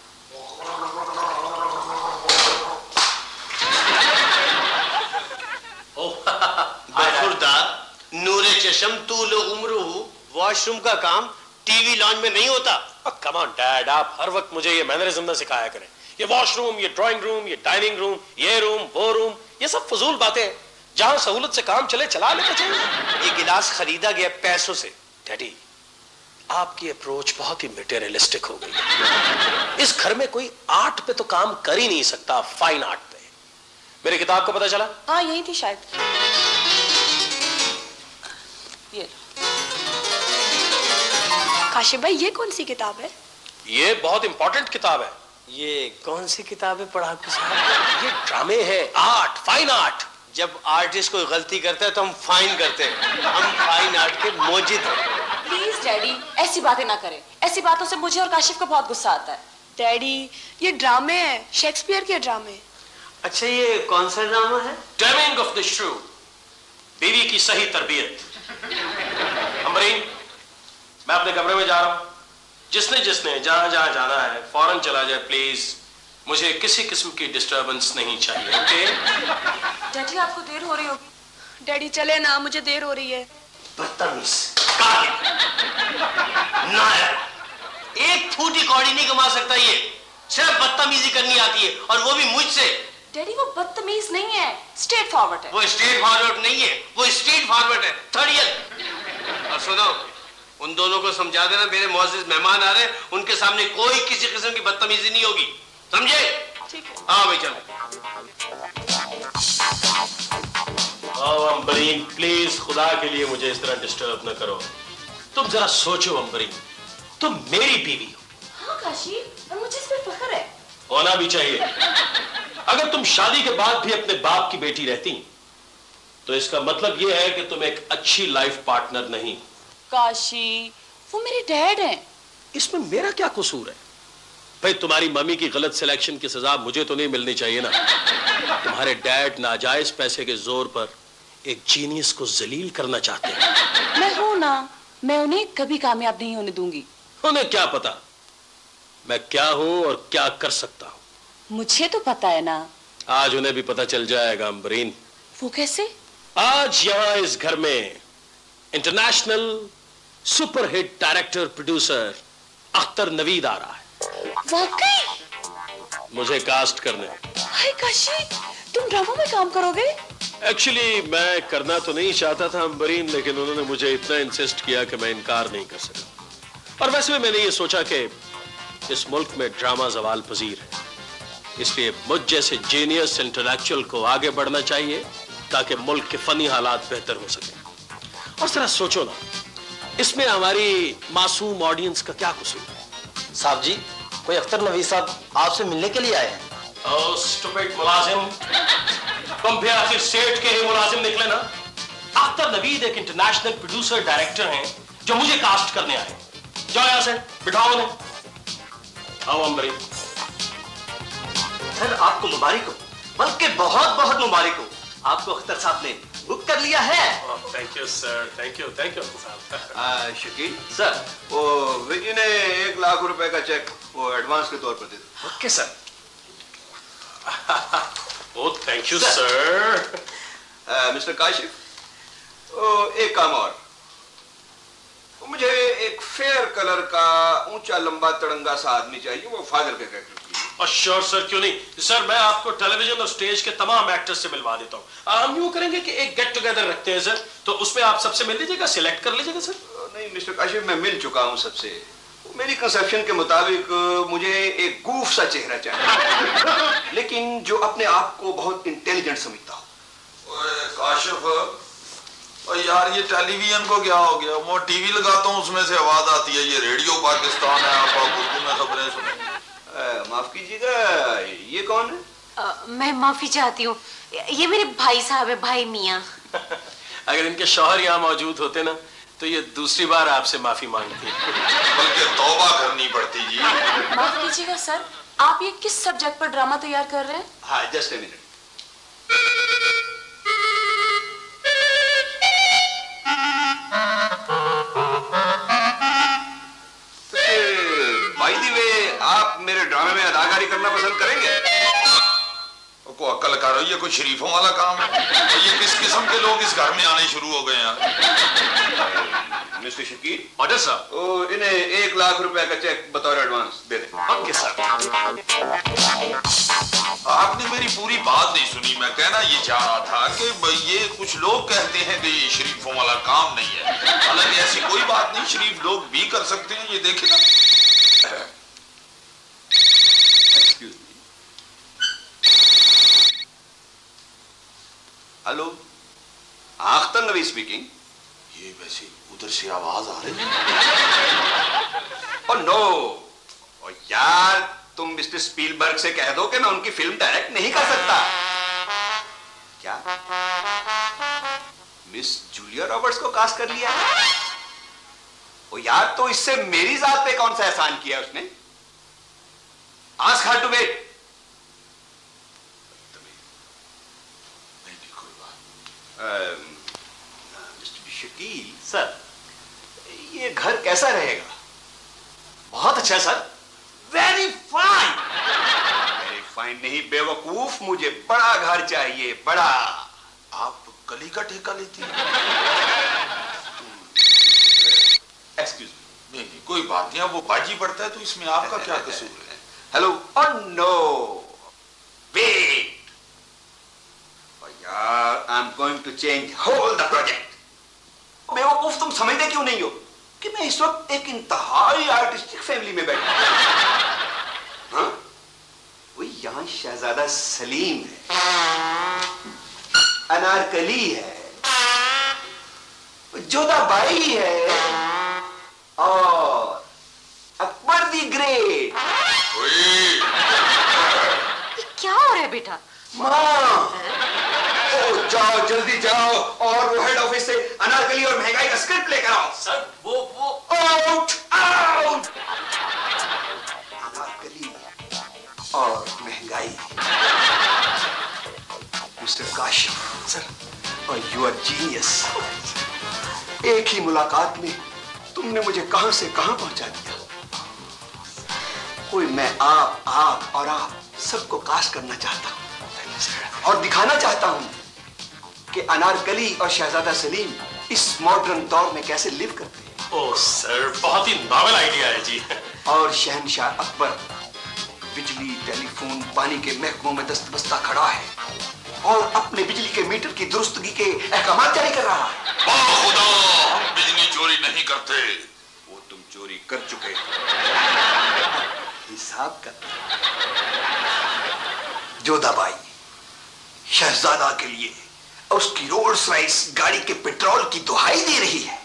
बखुरदार नूरे चशम तूल उम्र, वॉशरूम का काम टीवी लॉन्च में नहीं होता। कम ऑन डैड, आप हर वक्त मुझे ये मैनरिज्म ना सिखाया करें। ये वॉशरूम, ये ड्राइंग रूम, ये डाइनिंग रूम, ये रूम, वो रूम, ये सब फजूल बातें हैं। जहां सहूलत से काम चले चला लेते चाहिए। ये गिलास खरीदा गया पैसों से। डैडी आपकी अप्रोच बहुत ही मटेरियलिस्टिक हो गई है। इस घर में कोई आर्ट पे तो काम कर ही नहीं सकता, फाइन आर्ट पे। मेरी किताब को पता चला? हाँ यही थी शायद। ये काशिफ भाई ये कौन सी किताब है? ये बहुत इंपॉर्टेंट किताब है। ये कौन सी किताब है पढ़ाकू साहब? ये ड्रामे हैं, आर्ट, फाइन आर्ट। जब आर्टिस्ट कोई गलती करता है तो हम फाइन करते हैं। हम फाइन आर्ट के मोजिद हैं। प्लीज डैडी ऐसी बातें ना करें। ऐसी बातों से मुझे और काशिफ को बहुत गुस्सा आता है। डैडी ये ड्रामे हैं, शेक्सपियर के ड्रामे। अच्छा ये कौन सा ड्रामा है? Taming of the Shrew, बीवी की सही तरबियत। अमरीन, मैं अपने कमरे में जा रहा हूं। जिसने जिसने जहां जहां जाना है फौरन चला जाए प्लीज। मुझे किसी किस्म की डिस्टर्बेंस नहीं चाहिए। ओके? डैडी आपको देर हो रही होगी। डैडी चले ना, मुझे देर हो रही है। बदतमीज, नायर, एक फूटी कौड़ी नहीं कमा सकता ये। सिर्फ बदतमीजी करनी आती है और वो भी मुझसे। डैडी वो बदतमीज नहीं है, स्ट्रेट फॉरवर्ड है। वो स्ट्रेट फॉरवर्ड नहीं है, वो स्ट्रेट फॉरवर्ड है, थर्ड ईयर। और सुनो, उन दोनों को समझा देना मेरे मौजूद मेहमान आ रहे हैं, उनके सामने कोई किसी किस्म की बदतमीजी नहीं होगी, समझे? ठीक है। हाँ भाई चलो। अम्बरीन प्लीज खुदा के लिए मुझे इस तरह डिस्टर्ब न करो। तुम जरा सोचो अम्बरीन, तुम मेरी बीवी हो। हाँ काशी, और मुझे इस पर फख्र है। होना भी चाहिए। अगर तुम शादी के बाद भी अपने बाप की बेटी रहती तो इसका मतलब यह है कि तुम एक अच्छी लाइफ पार्टनर नहीं। काशी, वो मेरे डैड हैं। इसमें मेरा क्या कसूर है? भाई तुम्हारी मम्मी की गलत सिलेक्शन की सजा मुझे तो नहीं मिलनी चाहिए ना। तुम्हारे डैड नाजायज पैसे के जोर पर एक जीनियस को जलील करना चाहते हैं। मैं हूं ना, मैं उन्हें कभी कामयाब नहीं होने दूंगी। उन्हें क्या पता मैं क्या हूं और क्या कर सकता हूं। मुझे तो पता है ना। आज उन्हें भी पता चल जाएगा अम्बरीन। वो कैसे? आज यहां इस घर में international superhit director producer Akhtar Naveed आ रहा है। वाकई? मुझे कास्ट करने। हाय काशी, तुम ड्रामा में काम करोगे? एक्चुअली मैं करना तो नहीं चाहता था अम्बरीन, लेकिन उन्होंने मुझे इतना इंसिस्ट किया कि मैं इनकार नहीं कर सका। और वैसे भी मैंने ये सोचा कि इस मुल्क में ड्रामा ज़वाल पजीर है, इसलिए मुझ जैसे जीनियस इंटेलेक्चुअल को आगे बढ़ना चाहिए ताकि मुल्क के फनी हालात बेहतर हो सके। और जरा सोचो ना, इसमें हमारी मासूम ऑडियंस का क्या कसूर है? साहब जी, कोई अख्तर नवीद साहब आपसे मिलने के लिए आए हैं। ओ स्टूपिड मुलाजिम, तुम भी आखिर सेठ के ही मुलाजिम निकले ना। अख्तर नवीद एक इंटरनेशनल प्रोड्यूसर डायरेक्टर हैं जो मुझे कास्ट करने आए। जाओ यहां से, बिठाओ उन्हें। आओ अम्बरीन। सर आपको मुबारक हो, बल्कि बहुत बहुत मुबारक हो। आपको अख्तर साहब ने बुक कर लिया है। Thank you sir, thank you साहब। शकील सर, वो इन्हें 1 लाख रुपए का चेक वो एडवांस के तौर पर दे दो। Okay sir. Oh thank you sir. Mister Kashif, एक काम और, मुझे एक फेयर कलर का ऊंचा लंबा तड़ंगा सा आदमी चाहिए, वो फादर के कैरेक्टर की। श्योर सर, क्यों नहीं सर, मैं आपको टेलीविजन और स्टेज के तमाम एक्टर्स से मिलवा देता हूँ। हम यूं करेंगे कि एक गेट टुगेदर रखते हैं सर, तो उसमें आप सबसे मिल लीजिएगा, सिलेक्ट कर लीजिएगा सर। नहीं मिस्टर काशिफ, मैं मिल चुका हूँ सबसे। मेरी कंसेप्शन के मुताबिक मुझे एक गूफ सा चेहरा चाहिए, लेकिन जो अपने आप को बहुत इंटेलिजेंट समझता हो। काशिफ, और यार ये टेलीविजन को क्या हो गया? मैं टीवी लगाता हूँ उसमें से आवाज आती है, ये रेडियो पाकिस्तान है, आप उर्दू में खबरें सुने। माफ कीजिएगा, ये कौन है? मैं माफी चाहती हूँ, ये मेरे भाई साहब है, भाई मियाँ। अगर इनके शौहर यहाँ मौजूद होते ना तो ये दूसरी बार आपसे माफी मांगती है। बल्कि तौबा करनी पड़ती जी। माफ कीजिएगा सर, आप ये किस सब्जेक्ट पर ड्रामा तैयार कर रहे हैं? हाँ, just a minute. By the way, आप मेरे ड्रामे में अदाकारी करना पसंद करेंगे? को अक्ल करो, ये कोई शरीफों वाला काम है? ये किस किस्म के लोग इस घर में आने शुरू हो गए हैं? Mister Shakeel, order sir. इन्हें 1 लाख रुपए का चेक बतौर एडवांस दे दें। Okay sir. आपने मेरी पूरी बात नहीं सुनी। मैं कहना ये चाह रहा था कि ये कुछ लोग कहते हैं कि ये शरीफों वाला काम नहीं है, हालांकि ऐसी कोई बात नहीं, शरीफ लोग भी कर सकते हैं। ये देखे ना। Excuse me. Hello, Akhtar Naveed speaking. ये वैसे उधर से आवाज आ रही है। ओह नो, और यार तुम मिस्टर स्पीलबर्ग से कह दो कि मैं उनकी फिल्म डायरेक्ट नहीं कर सकता। क्या मिस जूलिया रॉबर्ट्स को कास्ट कर लिया? ओ यार, तो इससे मेरी जात पे कौन सा एहसान किया उसने? Ask her to wait. Mister Shakeel sir, ये घर कैसा रहेगा? बहुत अच्छा है sir. Very fine. Very fine नहीं बेवकूफ, मुझे बड़ा घर चाहिए, बड़ा। आप गली का ठेका लेती हैं? Excuse me. नहीं, कोई बात नहीं, वो बाजी पड़ता है तो इसमें आपका क्या कसूर है? हेलो। ओह नो, वेट यार, I am going to change whole the project. बेवकूफ, तुम समझते क्यों नहीं हो कि मैं इस वक्त एक इंतहाई आर्टिस्टिक फैमिली में बैठा हूं। हाँ? वो यहां शहजादा सलीम है, अनारकली है, जोधाबाई है और अकबर दी ग्रेट। क्या हो रहा है बेटा? माँ, ओ जाओ, जल्दी जाओ और वो हेड ऑफिस से अनारकली और महंगाई का स्क्रिप्ट लेकर आओ। सर वो आउट आउट। अनारकली और महंगाई। मिस्टर काशिफ सर, और यू आर जीनियस। एक ही मुलाकात में तुमने मुझे कहां से कहां पहुंचा दिया। कोई मैं आप और आप सबको कास्ट करना चाहता हूं और दिखाना चाहता हूं कि अनारकली और शहजादा सलीम इस मॉडर्न दौर में कैसे लिव करते हैं। ओह सर, बहुत ही नॉवेल आइडिया है जी। और शहनशाह अकबर बिजली, टेलीफोन, पानी के महकमों में दस्तबस्ता खड़ा है और अपने बिजली के मीटर की दुरुस्तगी के अहकाम जारी कर रहा है। खुदा, हम बिजली चोरी नहीं करते। वो तुम चोरी कर चुके, हिसाब कर। जोधाबाई शहजादा के लिए उसकी रोल्स रॉयस गाड़ी के पेट्रोल की दुहाई दे रही है।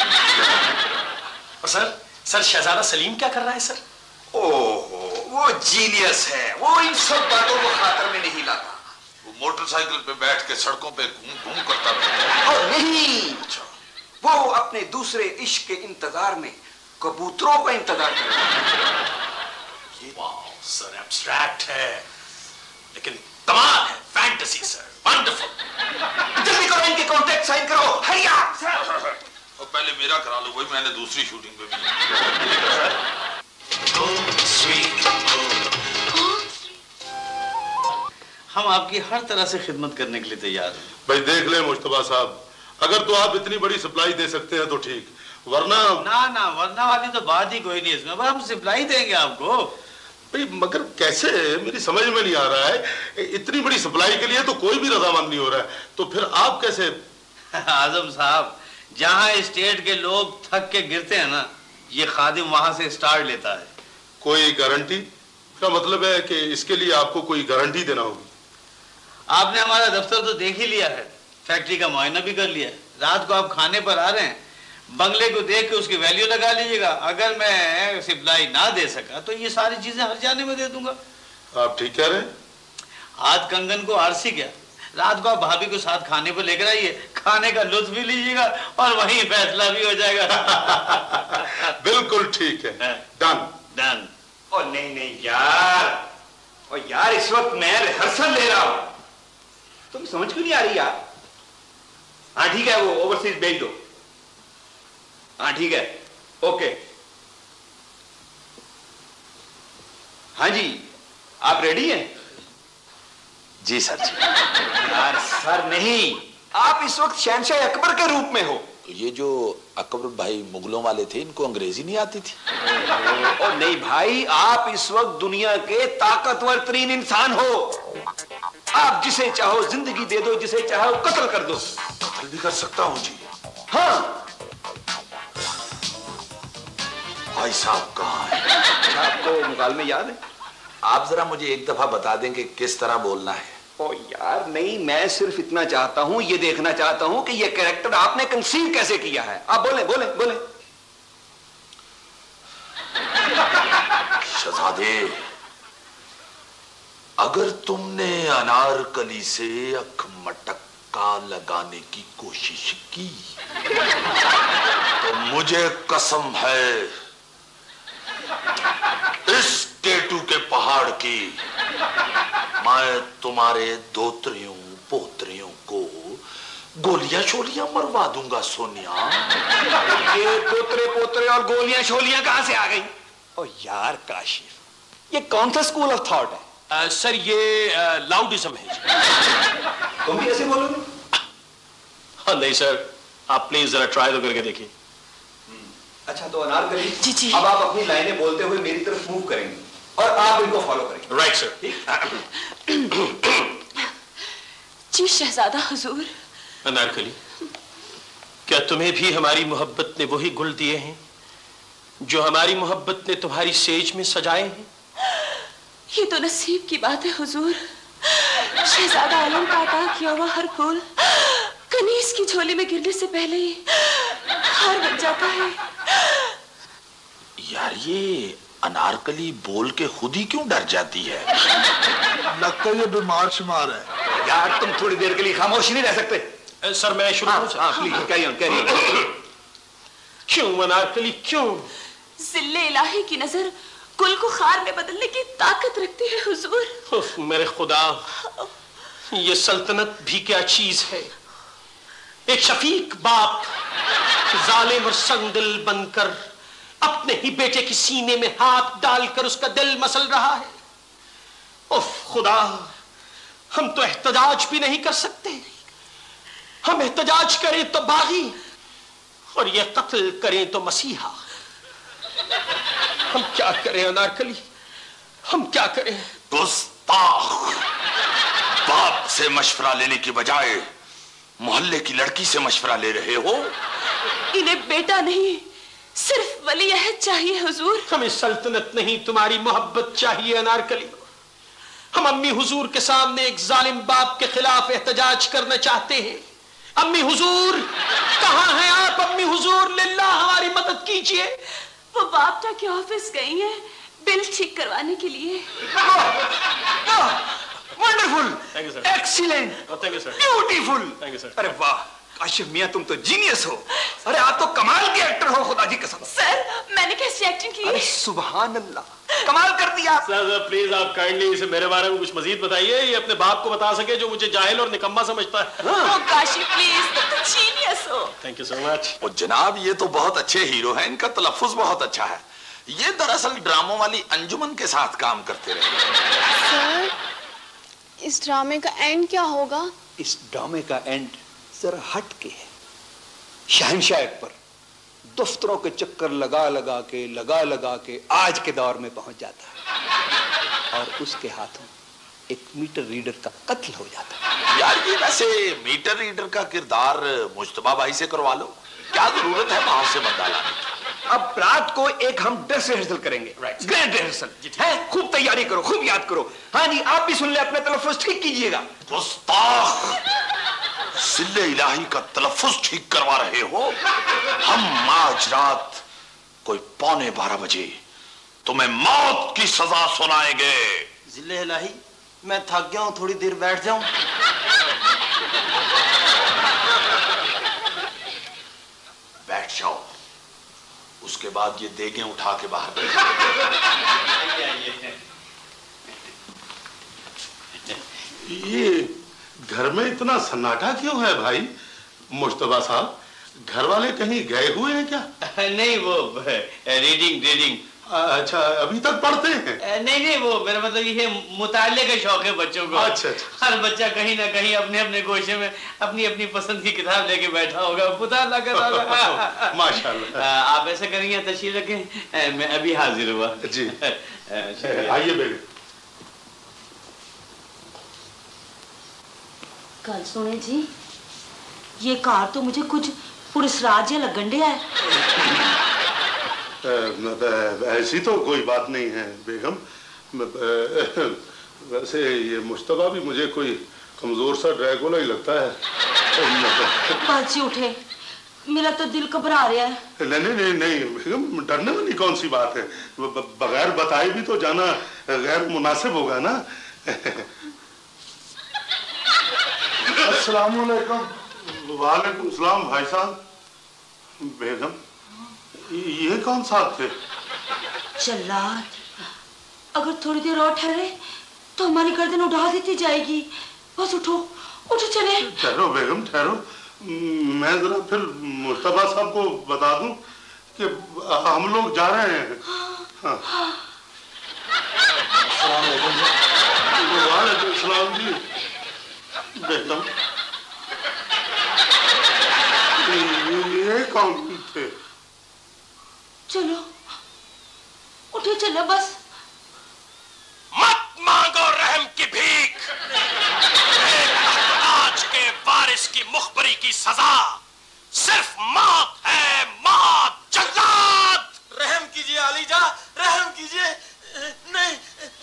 और सर शहजादा सलीम क्या कर रहा है सर? ओहो, वो जीनियस है, वो इन सब बातों को खातर में नहीं लाता। वो मोटरसाइकिल पे बैठ के सड़कों पे घूम घूम करता रहता। और नहीं, वो अपने दूसरे इश्क के इंतजार में कबूतरों का इंतजार कर रहा है। वाह सर, एब्स्ट्रैक्ट है लेकिन कमाल है, फैंटेसी सर, वंडरफुल। जल्दी करो, इनके कॉन्ट्रैक्ट साइन करो, हरी अप। और पहले मेरा करा लो भाई, मैंने दूसरी शूटिंग पे भी। हम आपकी हर तरह से खिदमत करने के लिए तैयार हैं। भाई देख ले मुश्तबा साहब, अगर तो आप इतनी बड़ी सप्लाई दे सकते हैं तो ठीक, वरना ना वरना वाली तो बात ही कोई नहीं इसमें, हम सप्लाई देंगे आपको। भाई मगर कैसे, मेरी समझ में नहीं आ रहा है, इतनी बड़ी सप्लाई के लिए तो कोई भी रजामंद नहीं हो रहा है, तो फिर आप कैसे? आजम साहब, जहाँ स्टेट के लोग थक के गिरते हैं ना, ये खादिम वहां से स्टार्ट लेता है। कोई गारंटी का मतलब है कि इसके लिए आपको कोई गारंटी देना होगी? आपने हमारा दफ्तर तो देख ही लिया है, फैक्ट्री का मुआयना भी कर लिया। रात को आप खाने पर आ रहे हैं, बंगले को देख के उसकी वैल्यू लगा लीजिएगा। अगर मैं सप्लाई ना दे सका तो ये सारी चीजें हर जाने में दे दूंगा। आप ठीक कह रहे हैं। आज कंगन को आरसी क्या, रात को आप भाभी को साथ खाने पर लेकर आइए, खाने का लुत्फ भी लीजिएगा और वहीं फैसला भी हो जाएगा। बिल्कुल ठीक है, डन डन। और नहीं यार, और यार इस वक्त मैं रिहर्सल ले रहा हूं, तुम समझ क्यों नहीं आ रही यार? हाँ ठीक है, वो ओवरसीज भेज दो। हाँ ठीक है, ओके। हाँ जी, आप रेडी हैं? जी सर जी। यार सर नहीं, आप इस वक्त शहनशाह अकबर के रूप में हो। तो ये जो अकबर भाई मुगलों वाले थे, इनको अंग्रेजी नहीं आती थी? और नहीं भाई, आप इस वक्त दुनिया के ताकतवर तरीन इंसान हो। आप जिसे चाहो जिंदगी दे दो, जिसे चाहो कत्ल कर दो। कत्ल भी कर सकता हूं जी? हाँ। भाई साहब कहाँ है? अच्छा, आपको मुकालमे याद है? आप जरा मुझे एक दफा बता दें कि किस तरह बोलना है। ओ यार नहीं, मैं सिर्फ इतना चाहता हूं, ये देखना चाहता हूं कि ये कैरेक्टर आपने कंसीव कैसे किया है। आप बोले बोले बोले। शहजादे, अगर तुमने अनारकली से अख मटक्का लगाने की कोशिश की तो मुझे कसम है इस टेटू के पहाड़ लड़की, मैं तुम्हारे दोत्रियों पोत्रियों को गोलियां शोलियां मरवा दूंगा सोनिया। ये पोतरे पोतरे और गोलियां शोलियां कहां से आ गई? ओ यार काशिफ, ये कौन सा स्कूल ऑफ थॉट है? सर ये लाउडिज्म है। तुम भी ऐसे बोलोगे? हाँ नहीं सर, आप प्लीज जरा ट्राई तो करके देखिए। अच्छा तो अनारकली जी, अब आप अपनी लाइनें बोलते हुए मेरी तरफ मूव करेंगे और आप इनको फॉलो करेंगे। Right sir. जी शहजादा हुजूर। अनारकली, क्या तुम्हें भी हमारी मोहब्बत ने वही गुल दिए हैं जो हमारी मोहब्बत ने तुम्हारी सेज में सजाए हैं? ये तो नसीब की बात है हुजूर। शहजादा आलम का अता किया हुआ हर फूल कनीज की झोली में गिरने से पहले ही हार बन जाता है। यार ये अनारकली बोल के खुद ही क्यों डर जाती है? लगता है ये बीमार शुमार है। यार तुम थोड़ी देर के लिए खामोश नहीं रह सकते। सर मैं शुरू करूं? हाँ, please carry on, carry on. क्यों अनारकली क्यों? जिल्ले इलाही की नजर कुल को खार में बदलने की ताकत रखती है हुजूर। मेरे खुदा, ये सल्तनत भी क्या चीज है। एक शफीक बाप जालिम और संगदिल बनकर अपने ही बेटे की सीने में हाथ डालकर उसका दिल मसल रहा है। उफ खुदा, हम तो एहतजाज भी नहीं कर सकते। हम एहतजाज करें तो बागी और ये कत्ल करें तो मसीहा। हम क्या करें अनारकली, हम क्या करें? गुस्ताख, बाप से मशवरा लेने की बजाय मोहल्ले की लड़की से मशवरा ले रहे हो। इन्हें बेटा नहीं सिर्फ वली अहद चाहिए हुजूर। हमें सल्तनत नहीं तुम्हारी मोहब्बत चाहिए अनारकली। हम अम्मी हुजूर के सामने एक जालिम बाप के खिलाफ एहतजाज करना चाहते हैं। अम्मी हुजूर कहां हैं आप? अम्मी हुजूर लिल्लाह हमारी मदद कीजिए। वो बाप जाके ऑफिस गई है बिल ठीक करवाने के लिए। Wonderful, thank you sir. Excellent, thank you sir. Beautiful. Thank you sir. अरे वाह काशिफ मियां, तुम तो जीनियस हो। अरे आप तो कमाल के एक्टर हो, खुदा की कसम। सर मैंने कैसी एक्टिंग की? अरे सुभान अल्लाह, कमाल कर दिया। सर प्लीज आप काइंडली इसे मेरे बारे में कुछ मजीद बताइए। ये अपने बाप को बता सके जो मुझे जाहिल और निकम्मा समझता है। ओ काशिफ प्लीज, तुम तो जीनियस हो। Thank you so much. और जनाब ये तो बहुत अच्छे हीरो हैं, इनका तलफ्फुज बहुत अच्छा है। ये दरअसल ड्रामों वाली अंजुमन के साथ काम करते रहे। सर इस ड्रामे का एंड क्या होगा? इस ड्रामे का एंड जरा हट के है। शहंशाह अकबर दफ्तरों के चक्कर लगा लगा के आज के दौर में पहुंच जाता है और उसके हाथों एक मीटर रीडर का कत्ल हो जाता है। यार ये वैसे मीटर रीडर का किरदार मुश्तबा भाई से करवा लो, क्या जरूरत है बाहर से बंदा लाने की? अब रात को एक हम ड्रेस रिहर्सल करेंगे, ग्रैंड रिहर्सल है। खूब तैयारी करो, खूब याद करो। हाँ जी, आप भी सुन ले, अपने तलफ्फुज ठीक कीजिएगा। गुस्ताख, सिल्ले इलाही का तलफ्फुज ठीक करवा रहे हो? हम आज रात कोई 11:15 बजे तुम्हें मौत की सजा सुनाएंगे। जिल्ले इलाही, मैं थक गया हूं, थोड़ी देर बैठ जाऊं। बैठ जाओ, उसके बाद ये देगें उठा के बाहर ये घर में इतना सन्नाटा क्यों है भाई? मुश्तबा साहब, घर वाले कहीं गए हुए हैं क्या? नहीं, वो रीडिंग। अच्छा, अभी तक पढ़ते हैं? नहीं, वो मेरा मतलब ये मुताले का शौक है बच्चों को। अच्छा। हर बच्चा कहीं ना कहीं अपने अपने गोशे में अपनी अपनी पसंद की किताब लेके बैठा होगा, मुताला कर रहा होगा। माशाल्लाह। आप ऐसा करेंगे, तशरीफ रखें, मैं अभी हाजिर हुआ। जी आइए बेगम। कल सुने जी, ये कार तो मुझे कुछ पुलिस राज्य लगन दिया है। ऐसी तो कोई बात नहीं है बेगम। वैसे ये मुश्तबा भी मुझे कोई कमजोर सा ड्रैगुला ही लगता है। बाजी उठे, मेरा तो दिल घबरा रहा है। नहीं बेगम, डरने वाली कौन सी बात है? बगैर बताए भी तो जाना गैर मुनासिब होगा ना। अस्सलाम वालेकुम। वालेकुम सलाम भाई साहब। बेगम, ये कौन साहब थे? जल्लाद। अगर थोड़ी देर और ठहरे तो हमारी गर्दन उड़ा देती जाएगी। बस उठो, उठो चले। ठहरो बेगम ठहरो, मैं जरा फिर मुस्तफा साहब को बता दूं कि हम लोग जा रहे हैं। हाँ। वालेकुम सलाम जी। बेगम ये कौन थे? चलो उठो चलो बस। मत मांगो रहम की भीख। आज के वारिस की मुखबरी की सजा सिर्फ मौत है, मौत। जल्लाद रहम कीजिए अलीजा, रहम कीजिए। नहीं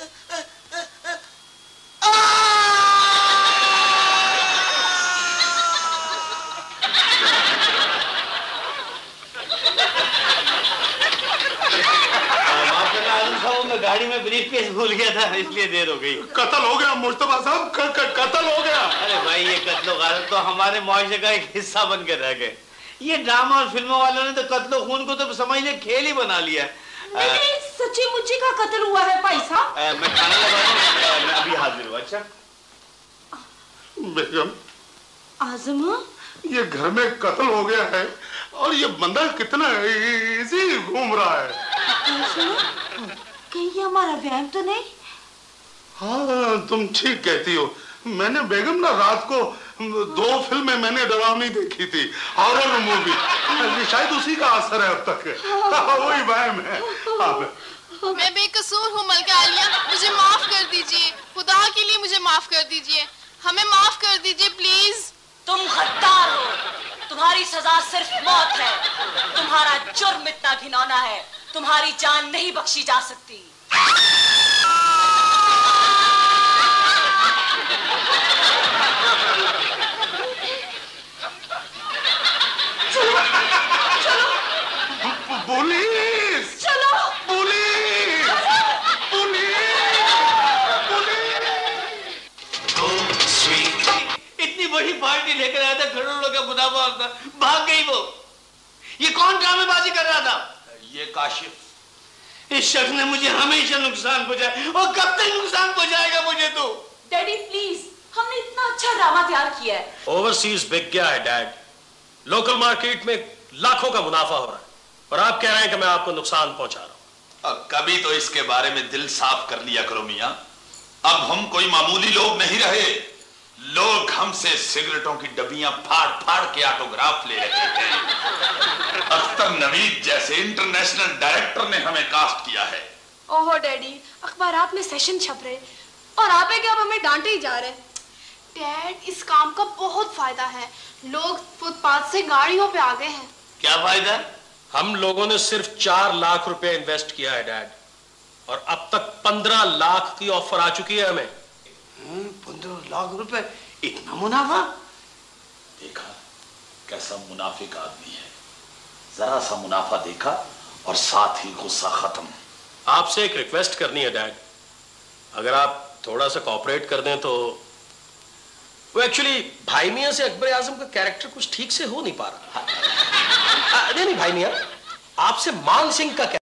मैं गाड़ी में ब्रीफकेस भूल गया था, इसलिए देर हो गई। कत्ल हो गया मुस्तफा साहब, कत्ल हो गया। अरे भाई ये कत्लो गारत तो हमारे मुआशरे का एक हिस्सा बन के रह गए। ये ड्रामा और फिल्मों वालों ने तो कत्लो खून को तो समझ ले खेल ही बना लिया। नहीं सच्ची मुच्ची का कत्ल हुआ है भाई साहब। मैं खाना लगा दूं, मैं अभी हाजिर हूँ। अच्छा बेगम आजमा, ये घर में कत्ल हो गया है और ये बंदा कितना इजी घूम रहा है। कहीं ये हमारा वहम तो नहीं? हाँ तुम ठीक कहती हो। मैंने बेगम ना रात को 2 फिल्में मैंने डरावनी देखी थी, हॉरर मूवी। शायद उसी का असर है अब तक। वही वहम है। मैं बेकसूर हूँ मलका आलिया, मुझे माफ कर दीजिए। खुदा के लिए मुझे माफ कर दीजिए, हमें माफ कर दीजिए प्लीज। तुम गद्दार हो, तुम्हारी सजा सिर्फ मौत है। तुम्हारा जुर्म इतना घिनौना है, तुम्हारी जान नहीं बख्शी जा सकती। चलो, चलो। पुलिस! चलो! पुलिस! इतनी बड़ी पार्टी लेकर आया था, करोड़ों का मुनाफा होता, भाग गई वो। ये कौन ड्रामेबाजी कर रहा था? ये काशिफ। इस शख्स ने मुझे हमेशा नुकसान पहुंचाया और कब तक नुकसान पहुंचाएगा मुझे तो? डैडी प्लीज, हमने इतना अच्छा ड्रामा तैयार किया है। ओवरसीज बिक गया है डैड। लोकल मार्केट में लाखों का मुनाफा हो रहा है और आप कह रहे हैं कि मैं आपको नुकसान पहुंचा रहा हूं। और कभी तो इसके बारे में दिल साफ कर लिया करो मियां। अब हम कोई मामूली लोग नहीं रहे। लोग हमसे सिगरेटों की डब्बियां फाड़ फाड़ के ऑटोग्राफ ले रहे थे। अख्तर नवीद जैसे इंटरनेशनल डायरेक्टर ने हमें कास्ट किया है। ओहो डैडी, अखबारात में सेशन छप रहे और आप है कि आप हमें डांटे ही जा रहे हैं। डैड इस काम का बहुत फायदा है, लोग फुटपाथ से गाड़ियों पे आ गए हैं। क्या फायदा? हम लोगों ने सिर्फ 4 लाख रुपए इन्वेस्ट किया है डैड, और अब तक 15 लाख की ऑफर आ चुकी है हमें। 15 लाख रुपए, इतना मुनाफा? देखा कैसा मुनाफिक आदमी है। जरा सा मुनाफा देखा और साथ ही गुस्सा खत्म। आपसे एक रिक्वेस्ट करनी है डैड, अगर आप थोड़ा सा कोऑपरेट कर दें तो। वो एक्चुअली भाई मियां से अकबर आजम का कैरेक्टर कुछ ठीक से हो नहीं पा रहा। नहीं भाई मियां, आपसे मान सिंह का